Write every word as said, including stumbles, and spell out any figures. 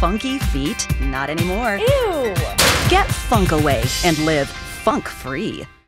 funky feet? Not anymore. Ew! Get FunkAway and live funk-free.